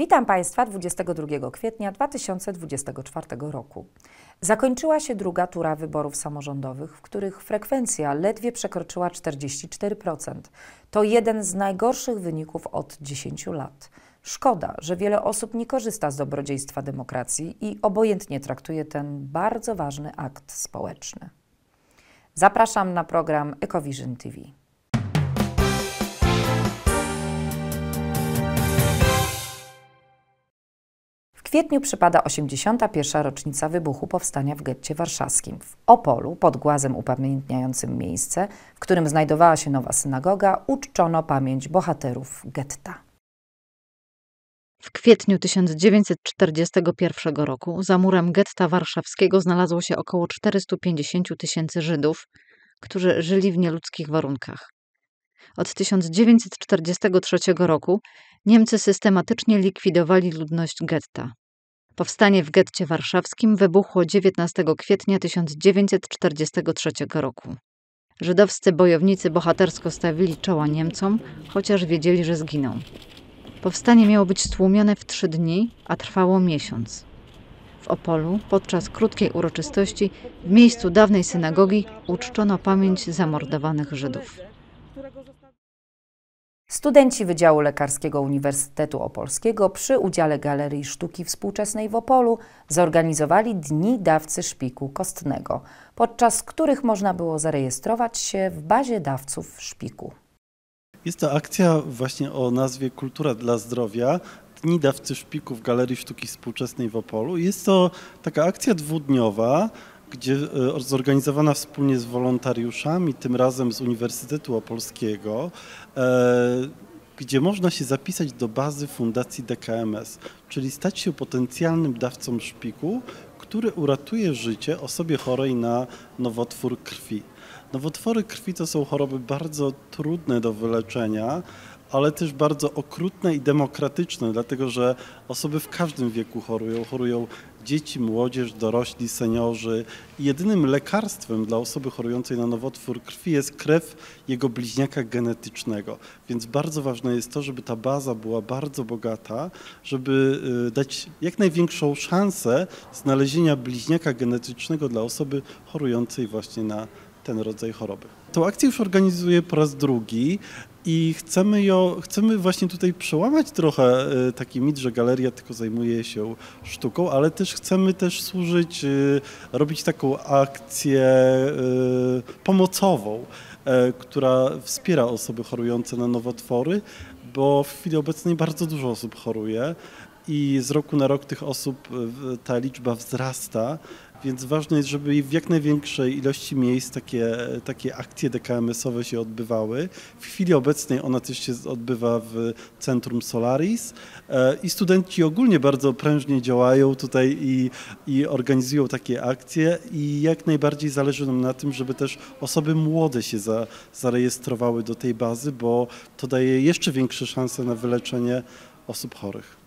Witam Państwa 22 kwietnia 2024 roku. Zakończyła się druga tura wyborów samorządowych, w których frekwencja ledwie przekroczyła 44%. To jeden z najgorszych wyników od 10 lat. Szkoda, że wiele osób nie korzysta z dobrodziejstwa demokracji i obojętnie traktuje ten bardzo ważny akt społeczny. Zapraszam na program Ecovision TV. W kwietniu przypada 81. rocznica wybuchu powstania w getcie warszawskim. W Opolu, pod głazem upamiętniającym miejsce, w którym znajdowała się nowa synagoga, uczczono pamięć bohaterów getta. W kwietniu 1941 roku za murem getta warszawskiego znalazło się około 450 000 Żydów, którzy żyli w nieludzkich warunkach. Od 1943 roku Niemcy systematycznie likwidowali ludność getta. Powstanie w getcie warszawskim wybuchło 19 kwietnia 1943 roku. Żydowscy bojownicy bohatersko stawili czoła Niemcom, chociaż wiedzieli, że zginą. Powstanie miało być stłumione w 3 dni, a trwało miesiąc. W Opolu podczas krótkiej uroczystości w miejscu dawnej synagogi uczczono pamięć zamordowanych Żydów. Studenci Wydziału Lekarskiego Uniwersytetu Opolskiego przy udziale Galerii Sztuki Współczesnej w Opolu zorganizowali Dni Dawcy Szpiku Kostnego, podczas których można było zarejestrować się w bazie dawców szpiku. Jest to akcja właśnie o nazwie Kultura dla Zdrowia, Dni Dawcy Szpiku w Galerii Sztuki Współczesnej w Opolu. Jest to taka akcja dwudniowa, gdzie zorganizowana wspólnie z wolontariuszami, tym razem z Uniwersytetu Opolskiego, gdzie można się zapisać do bazy Fundacji DKMS, czyli stać się potencjalnym dawcą szpiku, który uratuje życie osobie chorej na nowotwór krwi. Nowotwory krwi to są choroby bardzo trudne do wyleczenia, ale też bardzo okrutne i demokratyczne, dlatego że osoby w każdym wieku chorują. Chorują dzieci, młodzież, dorośli, seniorzy. I jedynym lekarstwem dla osoby chorującej na nowotwór krwi jest krew jego bliźniaka genetycznego. Więc bardzo ważne jest to, żeby ta baza była bardzo bogata, żeby dać jak największą szansę znalezienia bliźniaka genetycznego dla osoby chorującej właśnie na ten rodzaj choroby. Tą akcję już organizuję po raz drugi i chcemy właśnie tutaj przełamać trochę taki mit, że galeria tylko zajmuje się sztuką, ale też chcemy służyć, robić taką akcję pomocową, która wspiera osoby chorujące na nowotwory, bo w chwili obecnej bardzo dużo osób choruje i z roku na rok tych osób ta liczba wzrasta. Więc ważne jest, żeby w jak największej ilości miejsc takie akcje DKMS-owe się odbywały. W chwili obecnej ona też się odbywa w Centrum Solaris i studenci ogólnie bardzo prężnie działają tutaj i organizują takie akcje i jak najbardziej zależy nam na tym, żeby też osoby młode się zarejestrowały do tej bazy, bo to daje jeszcze większe szanse na wyleczenie osób chorych.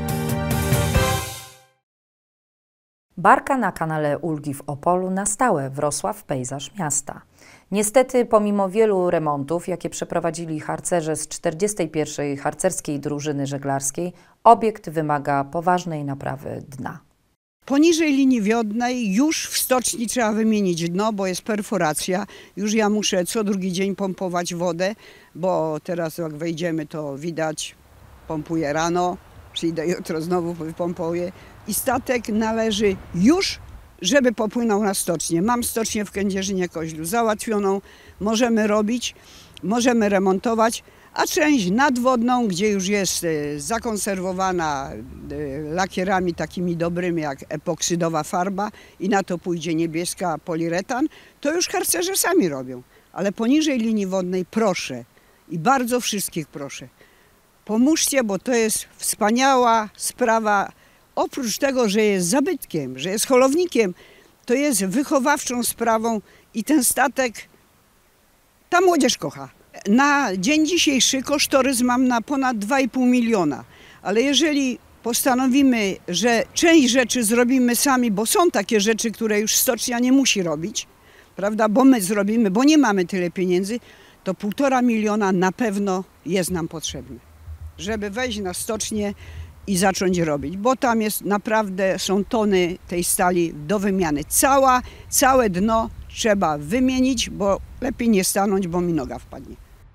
Barka na kanale Ulgi w Opolu na stałe wrosła w pejzaż miasta. Niestety, pomimo wielu remontów, jakie przeprowadzili harcerze z 41. Harcerskiej Drużyny Żeglarskiej, obiekt wymaga poważnej naprawy dna. Poniżej linii wodnej już w stoczni trzeba wymienić dno, bo jest perforacja. Już ja muszę co drugi dzień pompować wodę, bo teraz jak wejdziemy, to widać, pompuję rano, przyjdę jutro znowu pompuję. I statek należy już, żeby popłynął na stocznię. Mam stocznię w Kędzierzynie-Koźlu załatwioną, możemy robić, możemy remontować, a część nadwodną, gdzie już jest zakonserwowana lakierami takimi dobrymi jak epoksydowa farba i na to pójdzie niebieska poliuretan, to już harcerze sami robią. Ale poniżej linii wodnej proszę i bardzo wszystkich proszę, pomóżcie, bo to jest wspaniała sprawa. Oprócz tego, że jest zabytkiem, że jest holownikiem, to jest wychowawczą sprawą i ten statek ta młodzież kocha. Na dzień dzisiejszy kosztorys mam na ponad 2,5 miliona, ale jeżeli postanowimy, że część rzeczy zrobimy sami, bo są takie rzeczy, które już stocznia nie musi robić, prawda, bo my zrobimy, bo nie mamy tyle pieniędzy, to 1,5 miliona na pewno jest nam potrzebne, żeby wejść na stocznię i zacząć robić, bo tam jest naprawdę, są tony tej stali do wymiany. Całe dno trzeba wymienić, bo lepiej nie stanąć, bo mi noga wpadnie.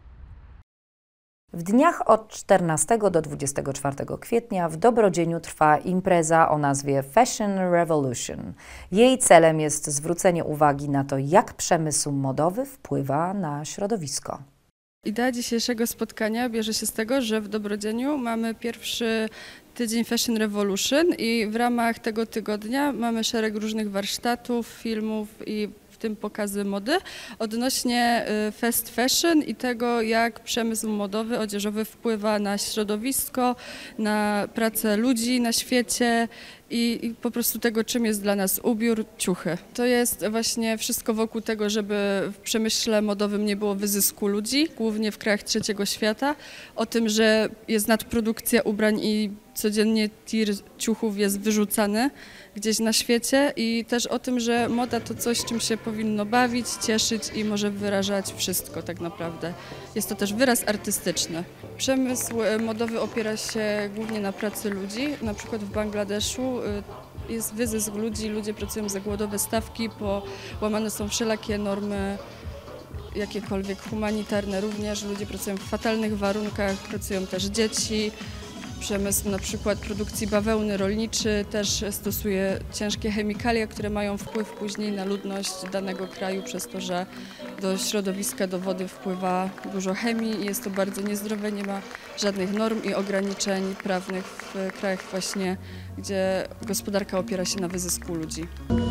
W dniach od 14 do 24 kwietnia w Dobrodzieniu trwa impreza o nazwie Fashion Revolution. Jej celem jest zwrócenie uwagi na to, jak przemysł modowy wpływa na środowisko. Idea dzisiejszego spotkania bierze się z tego, że w Dobrodzieniu mamy pierwszy tydzień Fashion Revolution i w ramach tego tygodnia mamy szereg różnych warsztatów, filmów i w tym pokazy mody odnośnie fast fashion i tego, jak przemysł modowy, odzieżowy wpływa na środowisko, na pracę ludzi na świecie i po prostu tego, czym jest dla nas ubiór, ciuchy. To jest właśnie wszystko wokół tego, żeby w przemyśle modowym nie było wyzysku ludzi, głównie w krajach trzeciego świata, o tym, że jest nadprodukcja ubrań i codziennie tir ciuchów jest wyrzucany gdzieś na świecie i też o tym, że moda to coś, czym się powinno bawić, cieszyć i może wyrażać wszystko tak naprawdę. Jest to też wyraz artystyczny. Przemysł modowy opiera się głównie na pracy ludzi. Na przykład w Bangladeszu jest wyzysk ludzi, ludzie pracują za głodowe stawki, łamane są wszelakie normy jakiekolwiek humanitarne również. Ludzie pracują w fatalnych warunkach, pracują też dzieci. Przemysł na przykład produkcji bawełny rolniczy też stosuje ciężkie chemikalia, które mają wpływ później na ludność danego kraju przez to, że do środowiska, do wody wpływa dużo chemii i jest to bardzo niezdrowe, nie ma żadnych norm i ograniczeń prawnych w krajach właśnie, gdzie gospodarka opiera się na wyzysku ludzi.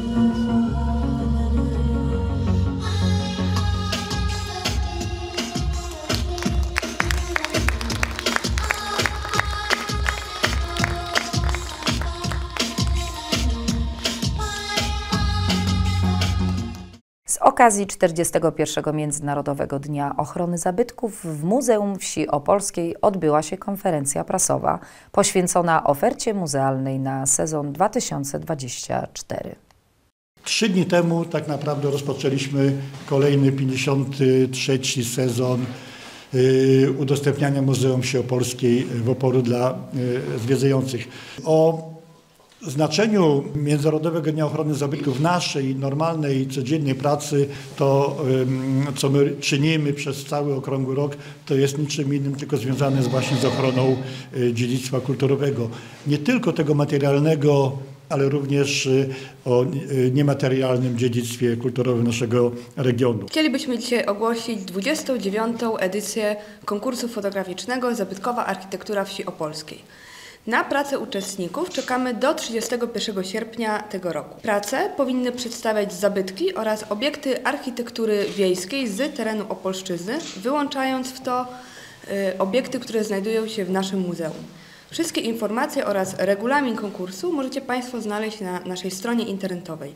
Z okazji 41. Międzynarodowego Dnia Ochrony Zabytków w Muzeum Wsi Opolskiej odbyła się konferencja prasowa poświęcona ofercie muzealnej na sezon 2024. 3 dni temu tak naprawdę rozpoczęliśmy kolejny 53. sezon udostępniania Muzeum Wsi Opolskiej w Opolu dla zwiedzających. O znaczeniu Międzynarodowego Dnia Ochrony Zabytków w naszej normalnej, codziennej pracy, to co my czynimy przez cały okrągły rok, to jest niczym innym, tylko związane właśnie z ochroną dziedzictwa kulturowego. Nie tylko tego materialnego, ale również o niematerialnym dziedzictwie kulturowym naszego regionu. Chcielibyśmy dzisiaj ogłosić 29. edycję konkursu fotograficznego Zabytkowa Architektura Wsi Opolskiej. Na pracę uczestników czekamy do 31 sierpnia tego roku. Prace powinny przedstawiać zabytki oraz obiekty architektury wiejskiej z terenu Opolszczyzny, wyłączając w to obiekty, które znajdują się w naszym muzeum. Wszystkie informacje oraz regulamin konkursu możecie Państwo znaleźć na naszej stronie internetowej.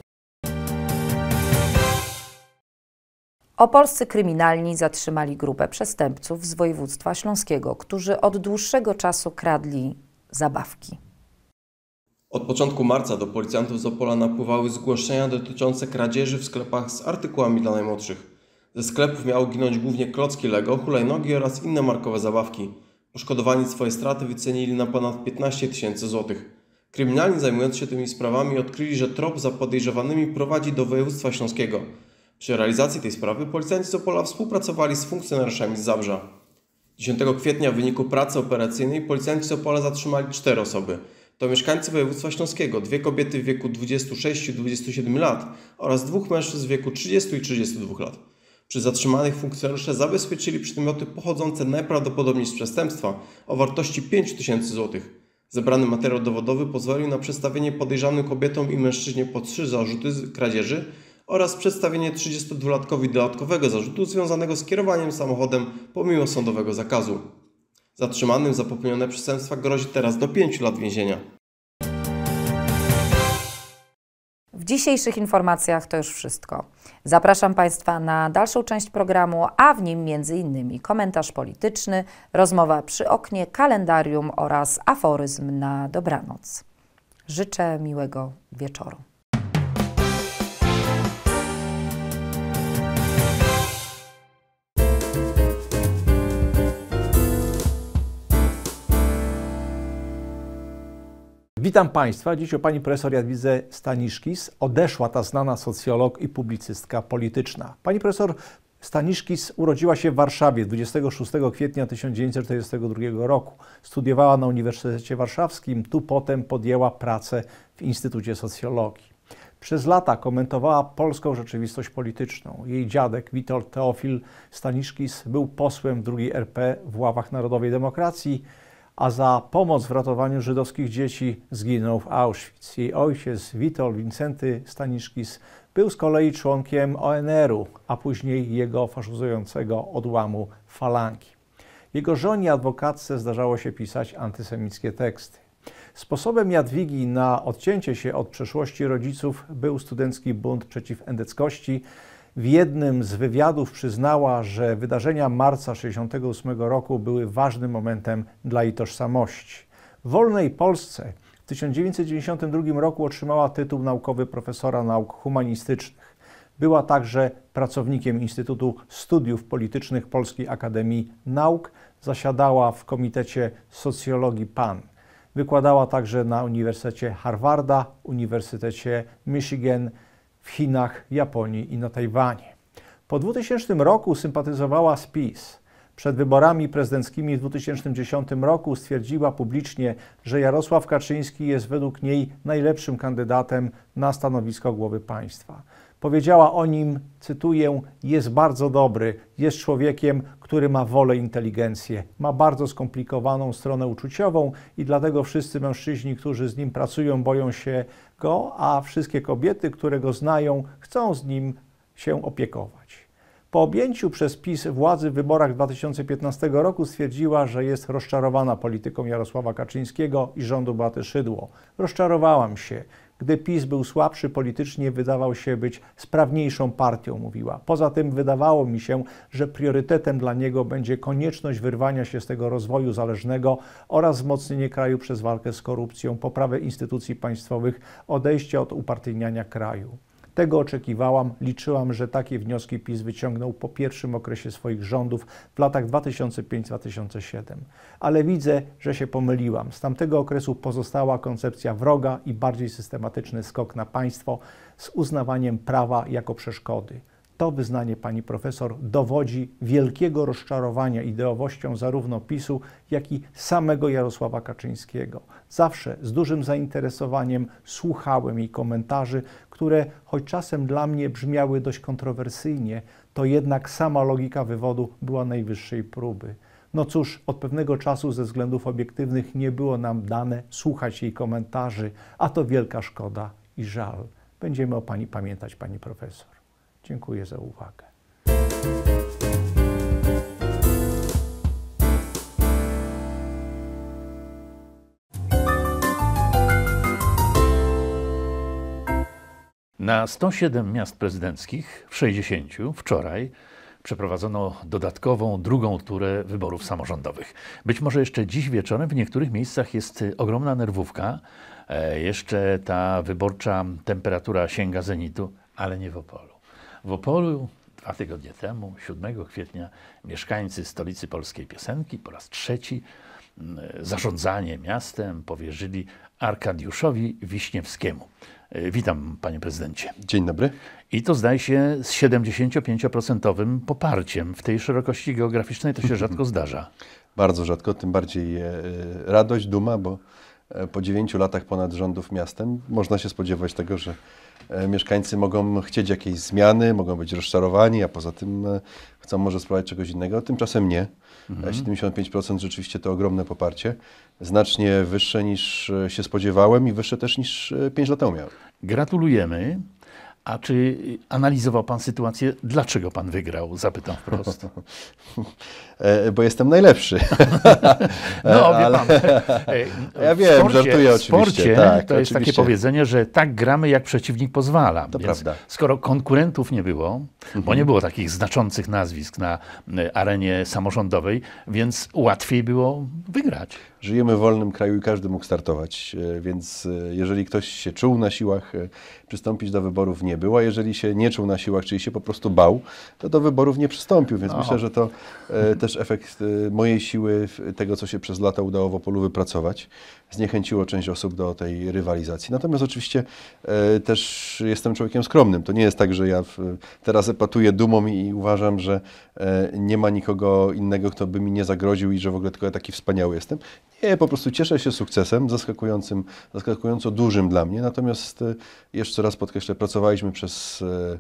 Opolscy kryminalni zatrzymali grupę przestępców z województwa śląskiego, którzy od dłuższego czasu kradli zabawki. Od początku marca do policjantów z Opola napływały zgłoszenia dotyczące kradzieży w sklepach z artykułami dla najmłodszych. Ze sklepów miało ginąć głównie klocki Lego, hulajnogi oraz inne markowe zabawki. Poszkodowani swoje straty wycenili na ponad 15 000 złotych. Kryminalni zajmujący się tymi sprawami odkryli, że trop za podejrzewanymi prowadzi do województwa śląskiego. Przy realizacji tej sprawy policjanci z Opola współpracowali z funkcjonariuszami z Zabrza. 10 kwietnia w wyniku pracy operacyjnej policjanci z Opola zatrzymali 4 osoby. To mieszkańcy województwa śląskiego, 2 kobiety w wieku 26 i 27 lat oraz 2 mężczyzn w wieku 30 i 32 lat. Przy zatrzymanych funkcjonariusze zabezpieczyli przedmioty pochodzące najprawdopodobniej z przestępstwa o wartości 5 000 złotych. Zebrany materiał dowodowy pozwolił na przedstawienie podejrzanym kobietom i mężczyźnie po 3 zarzuty kradzieży oraz przedstawienie 32-latkowi dodatkowego zarzutu związanego z kierowaniem samochodem pomimo sądowego zakazu. Zatrzymanym za popełnione przestępstwa grozi teraz do 5 lat więzienia. W dzisiejszych informacjach to już wszystko. Zapraszam Państwa na dalszą część programu, a w nim m.in. komentarz polityczny, rozmowa przy oknie, kalendarium oraz aforyzm na dobranoc. Życzę miłego wieczoru. Witam Państwa. Dziś o pani profesor Jadwidze Staniszkis. Odeszła ta znana socjolog i publicystka polityczna. Pani profesor Staniszkis urodziła się w Warszawie 26 kwietnia 1942 roku. Studiowała na Uniwersytecie Warszawskim, tu potem podjęła pracę w Instytucie Socjologii. Przez lata komentowała polską rzeczywistość polityczną. Jej dziadek Witold Teofil Staniszkis był posłem w II RP w ławach Narodowej Demokracji, a za pomoc w ratowaniu żydowskich dzieci zginął w Auschwitz. Jej ojciec Witold Wincenty Staniszkis był z kolei członkiem ONR-u, a później jego faszyzującego odłamu Falangi. Jego żonie adwokatce zdarzało się pisać antysemickie teksty. Sposobem Jadwigi na odcięcie się od przeszłości rodziców był studencki bunt przeciw endeckości. W jednym z wywiadów przyznała, że wydarzenia marca 1968 roku były ważnym momentem dla jej tożsamości. W wolnej Polsce w 1992 roku otrzymała tytuł naukowy profesora nauk humanistycznych. Była także pracownikiem Instytutu Studiów Politycznych Polskiej Akademii Nauk. Zasiadała w Komitecie Socjologii PAN. Wykładała także na Uniwersytecie Harvarda, Uniwersytecie Michigan, w Chinach, Japonii i na Tajwanie. Po 2000 roku sympatyzowała z PiS. Przed wyborami prezydenckimi w 2010 roku stwierdziła publicznie, że Jarosław Kaczyński jest według niej najlepszym kandydatem na stanowisko głowy państwa. Powiedziała o nim, cytuję, jest bardzo dobry, jest człowiekiem, który ma wolę i inteligencję, ma bardzo skomplikowaną stronę uczuciową i dlatego wszyscy mężczyźni, którzy z nim pracują, boją się go, a wszystkie kobiety, które go znają, chcą z nim się opiekować. Po objęciu przez PiS władzy w wyborach 2015 roku stwierdziła, że jest rozczarowana polityką Jarosława Kaczyńskiego i rządu Beaty Szydło. Rozczarowałam się. Gdy PiS był słabszy politycznie, wydawał się być sprawniejszą partią, mówiła. Poza tym wydawało mi się, że priorytetem dla niego będzie konieczność wyrwania się z tego rozwoju zależnego oraz wzmocnienie kraju przez walkę z korupcją, poprawę instytucji państwowych, odejście od upartyjniania kraju. Tego oczekiwałam, liczyłam, że takie wnioski PiS wyciągnął po pierwszym okresie swoich rządów w latach 2005-2007. Ale widzę, że się pomyliłam. Z tamtego okresu pozostała koncepcja wroga i bardziej systematyczny skok na państwo z uznawaniem prawa jako przeszkody. To wyznanie pani profesor dowodzi wielkiego rozczarowania ideowością zarówno PiS-u, jak i samego Jarosława Kaczyńskiego. Zawsze z dużym zainteresowaniem słuchałem jej komentarzy, które choć czasem dla mnie brzmiały dość kontrowersyjnie, to jednak sama logika wywodu była najwyższej próby. No cóż, od pewnego czasu ze względów obiektywnych nie było nam dane słuchać jej komentarzy, a to wielka szkoda i żal. Będziemy o pani pamiętać, pani profesor. Dziękuję za uwagę. Na 107 miast prezydenckich w 60 wczoraj przeprowadzono dodatkową, drugą turę wyborów samorządowych. Być może jeszcze dziś wieczorem w niektórych miejscach jest ogromna nerwówka. Jeszcze ta wyborcza temperatura sięga zenitu, ale nie w Opolu. W Opolu 2 tygodnie temu, 7 kwietnia, mieszkańcy stolicy polskiej piosenki po raz trzeci zarządzanie miastem powierzyli Arkadiuszowi Wiśniewskiemu. Witam, panie prezydencie. Dzień dobry. I to zdaje się z 75% poparciem. W tej szerokości geograficznej to się rzadko zdarza. Bardzo rzadko, tym bardziej radość, duma, bo po 9 latach ponad rządów miastem można się spodziewać tego, że mieszkańcy mogą chcieć jakiejś zmiany, mogą być rozczarowani, a poza tym chcą może spróbować czegoś innego. Tymczasem nie. 75% rzeczywiście to ogromne poparcie. Znacznie wyższe niż się spodziewałem i wyższe też niż 5 lat temu miałem. Gratulujemy. A czy analizował pan sytuację? Dlaczego pan wygrał? Zapytam wprost. Bo jestem najlepszy. No, wie pan. Ja wiem, żartuję oczywiście. W sporcie tak, to jest takie powiedzenie, że tak gramy, jak przeciwnik pozwala. To Więc prawda. skoro konkurentów nie było, bo nie było takich znaczących nazwisk na arenie samorządowej, więc łatwiej było wygrać. żyjemy w wolnym kraju i każdy mógł startować, więc jeżeli ktoś się czuł na siłach przystąpić do wyborów, nie był, a jeżeli się nie czuł na siłach, czyli się po prostu bał, to do wyborów nie przystąpił, więc myślę, że to też efekt mojej siły, tego co się przez lata udało w Opolu wypracować, zniechęciło część osób do tej rywalizacji. Natomiast oczywiście też jestem człowiekiem skromnym. To nie jest tak, że ja teraz epatuję dumą i uważam, że nie ma nikogo innego, kto by mi nie zagroził i że w ogóle tylko ja taki wspaniały jestem. Nie, po prostu cieszę się sukcesem, zaskakująco dużym dla mnie. Natomiast jeszcze raz podkreślę, pracowaliśmy przez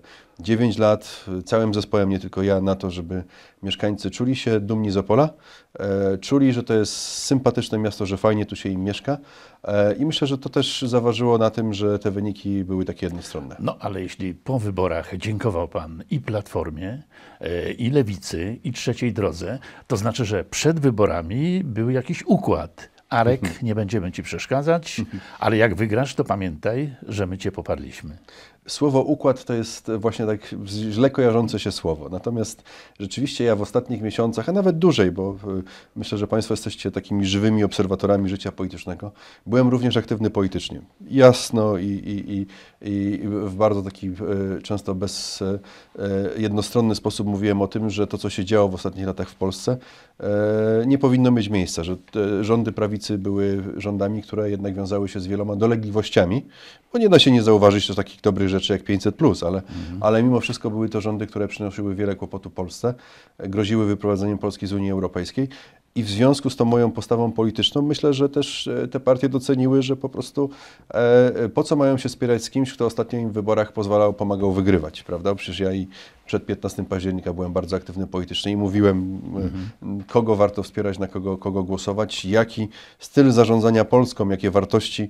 9 lat całym zespołem, nie tylko ja, na to, żeby mieszkańcy czuli się dumni z Opola, czuli, że to jest sympatyczne miasto, że fajnie tu się im mieszka i myślę, że to też zaważyło na tym, że te wyniki były takie jednostronne. No ale jeśli po wyborach dziękował Pan i Platformie, i Lewicy, i Trzeciej Drodze, to znaczy, że przed wyborami był jakiś układ. Arek, nie będziemy Ci przeszkadzać, ale jak wygrasz, to pamiętaj, że my Cię poparliśmy. Słowo układ to jest właśnie tak źle kojarzące się słowo. Natomiast rzeczywiście ja w ostatnich miesiącach, a nawet dłużej, bo myślę, że Państwo jesteście takimi żywymi obserwatorami życia politycznego, byłem również aktywny politycznie. Jasno i w bardzo taki często jednostronny sposób mówiłem o tym, że to, co się działo w ostatnich latach w Polsce, nie powinno mieć miejsca, że rządy prawicy były rządami, które jednak wiązały się z wieloma dolegliwościami, bo nie da się nie zauważyć też takich dobrych rzeczy jak 500+, ale mimo wszystko były to rządy, które przynosiły wiele kłopotu Polsce, groziły wyprowadzeniem Polski z Unii Europejskiej. I w związku z tą moją postawą polityczną myślę, że też te partie doceniły, że po prostu po co mają się spierać z kimś, kto ostatnio im w wyborach pomagał wygrywać, prawda? Przecież ja i przed 15 października byłem bardzo aktywny politycznie i mówiłem, kogo warto wspierać, na kogo głosować, jaki styl zarządzania Polską, jakie wartości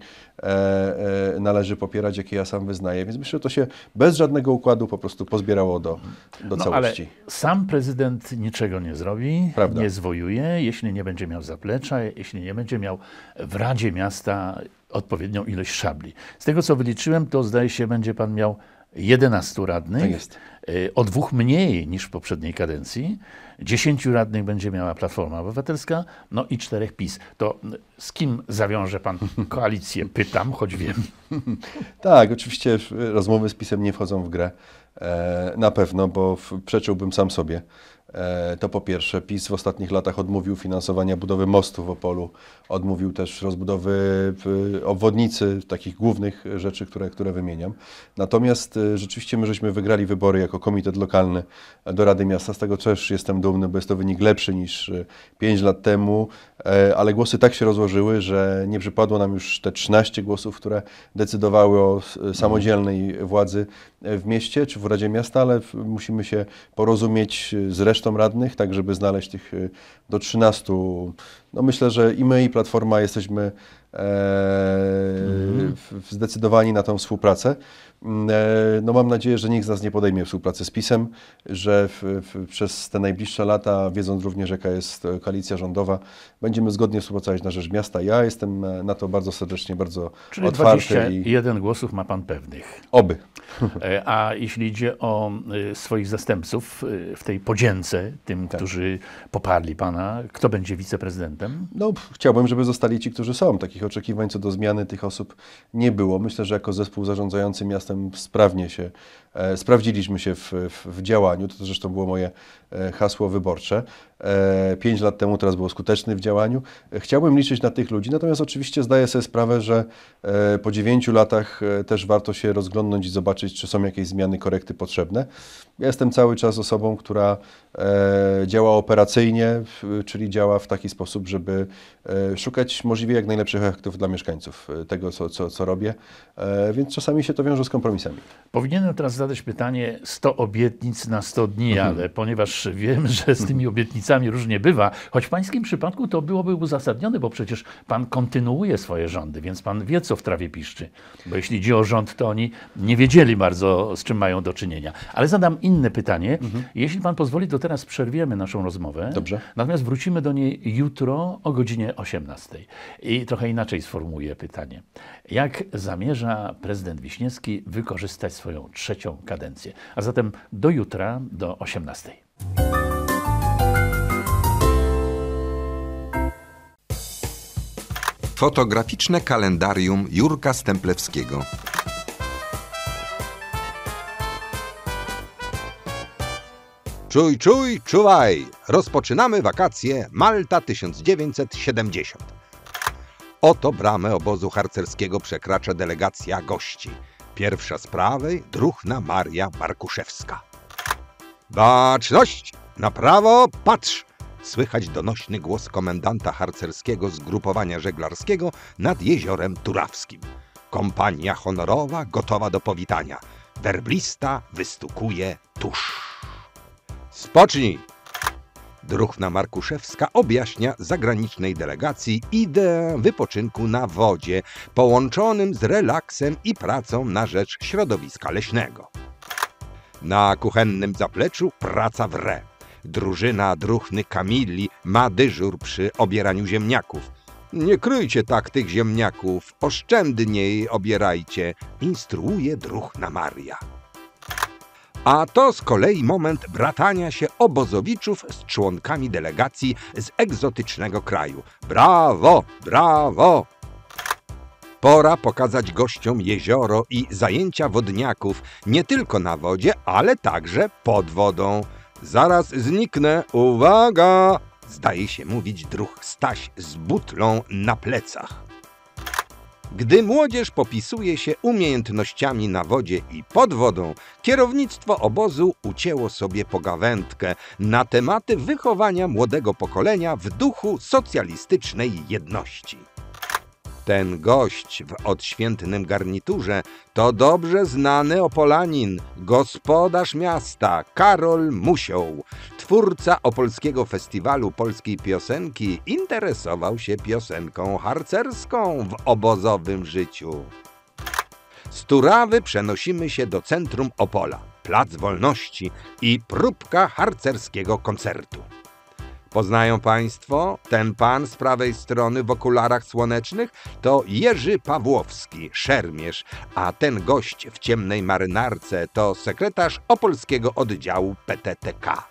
należy popierać, jakie ja sam wyznaję. Więc myślę, że to się bez żadnego układu po prostu pozbierało do całości. Ale sam prezydent niczego nie zrobi, Prawda. nie zwojuje, jeśli nie będzie miał zaplecza, jeśli nie będzie miał w Radzie Miasta odpowiednią ilość szabli. Z tego, co wyliczyłem, to zdaje się, będzie Pan miał 11 radnych, Tak jest. O 2 mniej niż w poprzedniej kadencji. 10 radnych będzie miała Platforma Obywatelska, no i 4 PiS. To z kim zawiąże Pan koalicję? Pytam, choć wiem. Tak, oczywiście rozmowy z PiS-em nie wchodzą w grę. Na pewno, bo przeczyłbym sam sobie. To po pierwsze, PiS w ostatnich latach odmówił finansowania budowy mostu w Opolu, odmówił też rozbudowy obwodnicy, takich głównych rzeczy, które wymieniam. Natomiast rzeczywiście my żeśmy wygrali wybory jako komitet lokalny do Rady Miasta. Z tego też jestem dumny, bo jest to wynik lepszy niż 5 lat temu, ale głosy tak się rozłożyły, że nie przypadło nam już te 13 głosów, które decydowały o samodzielnej władzy w mieście czy w Radzie Miasta, ale musimy się porozumieć z resztą radnych, tak żeby znaleźć tych do 13. No myślę, że i my, i Platforma jesteśmy zdecydowani na tą współpracę. No mam nadzieję, że nikt z nas nie podejmie współpracy z PiS-em, że przez te najbliższe lata, wiedząc również jaka jest koalicja rządowa, będziemy zgodnie współpracować na rzecz miasta. Ja jestem na to bardzo serdecznie, bardzo Czyli otwarty. 21 głosów ma Pan pewnych. Oby. A jeśli idzie o swoich zastępców w tej podzięce, tym, którzy poparli Pana, kto będzie wiceprezydentem? No, chciałbym, żeby zostali ci, którzy są. Takich oczekiwań co do zmiany tych osób nie było. Myślę, że jako zespół zarządzający miastem sprawdziliśmy się w działaniu. To zresztą było moje hasło wyborcze. 5 lat temu teraz było skuteczny w działaniu. Chciałbym liczyć na tych ludzi, natomiast oczywiście zdaję sobie sprawę, że po 9 latach też warto się rozglądnąć i zobaczyć, czy są jakieś zmiany, korekty potrzebne. Ja jestem cały czas osobą, która działa operacyjnie, czyli działa w taki sposób, żeby szukać możliwie jak najlepszych efektów dla mieszkańców tego, co robię, więc czasami się to wiąże z kompromisami. Powinienem teraz zadać pytanie 100 obietnic na 100 dni, ale ponieważ wiem, że z tymi obietnicami różnie bywa, choć w Pańskim przypadku to byłoby uzasadnione, bo przecież Pan kontynuuje swoje rządy, więc Pan wie, co w trawie piszczy. Bo jeśli idzie o rząd, to oni nie wiedzieli bardzo, z czym mają do czynienia. Ale zadam inne pytanie. Jeśli Pan pozwoli, to teraz przerwiemy naszą rozmowę. Dobrze. Natomiast wrócimy do niej jutro o godzinie 18. I trochę inaczej sformułuję pytanie. Jak zamierza prezydent Wiśniewski wykorzystać swoją 3. kadencję? A zatem do jutra, do 18. Fotograficzne kalendarium Jurka Stemplewskiego. Czuj, czuj, czuwaj! Rozpoczynamy wakacje Malta 1970. Oto bramę obozu harcerskiego przekracza delegacja gości. Pierwsza z prawej druhna Maria Markuszewska. Baczność! Na prawo, patrz! Słychać donośny głos komendanta harcerskiego zgrupowania żeglarskiego nad jeziorem Turawskim. Kompania honorowa gotowa do powitania. Werblista wystukuje tusz. Spocznij! Druhna Markuszewska objaśnia zagranicznej delegacji ideę wypoczynku na wodzie, połączonym z relaksem i pracą na rzecz środowiska leśnego. Na kuchennym zapleczu praca wre. Drużyna druhny Kamili ma dyżur przy obieraniu ziemniaków. Nie kryjcie tak tych ziemniaków, oszczędniej obierajcie, instruuje druhna Maria. A to z kolei moment bratania się obozowiczów z członkami delegacji z egzotycznego kraju. Brawo, brawo! Pora pokazać gościom jezioro i zajęcia wodniaków nie tylko na wodzie, ale także pod wodą. Zaraz zniknę, uwaga! Zdaje się mówić druh Staś z butlą na plecach. Gdy młodzież popisuje się umiejętnościami na wodzie i pod wodą, kierownictwo obozu ucięło sobie pogawędkę na tematy wychowania młodego pokolenia w duchu socjalistycznej jedności. Ten gość w odświętnym garniturze to dobrze znany Opolanin, gospodarz miasta Karol Musioł. Twórca Opolskiego Festiwalu Polskiej Piosenki interesował się piosenką harcerską w obozowym życiu. Z Turawy przenosimy się do centrum Opola, Plac Wolności i próbka harcerskiego koncertu. Poznają Państwo? Ten pan z prawej strony w okularach słonecznych to Jerzy Pawłowski, szermierz, a ten gość w ciemnej marynarce to sekretarz opolskiego oddziału PTTK.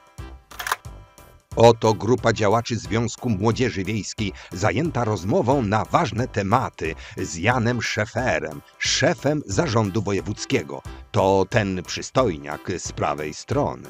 Oto grupa działaczy Związku Młodzieży Wiejskiej zajęta rozmową na ważne tematy z Janem Szeferem, szefem zarządu wojewódzkiego. To ten przystojniak z prawej strony.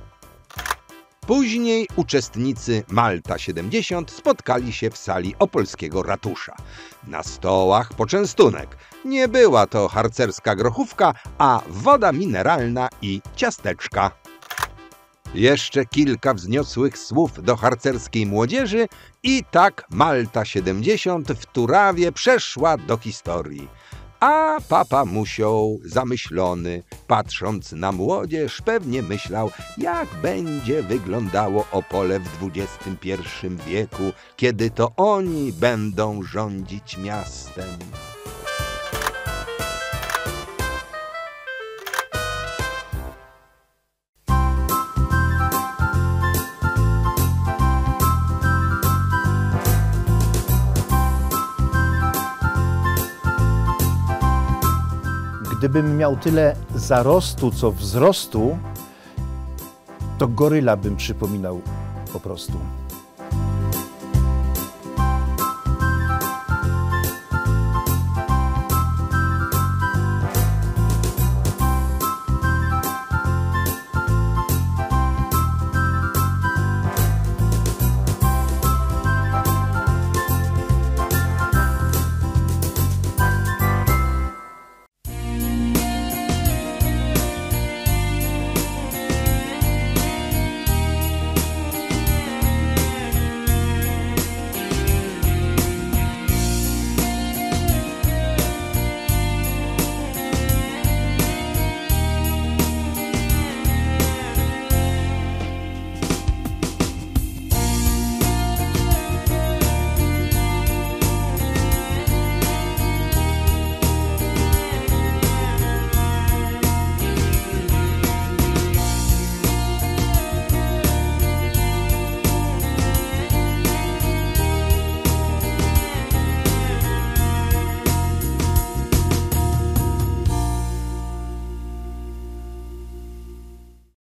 Później uczestnicy Malta 70 spotkali się w sali opolskiego ratusza. Na stołach poczęstunek. Nie była to harcerska grochówka, a woda mineralna i ciasteczka. Jeszcze kilka wzniosłych słów do harcerskiej młodzieży i tak Malta 70 w Turawie przeszła do historii. A papa Musioł, zamyślony, patrząc na młodzież, pewnie myślał, jak będzie wyglądało Opole w XXI wieku, kiedy to oni będą rządzić miastem. Gdybym miał tyle zarostu, co wzrostu, to goryla bym przypominał po prostu.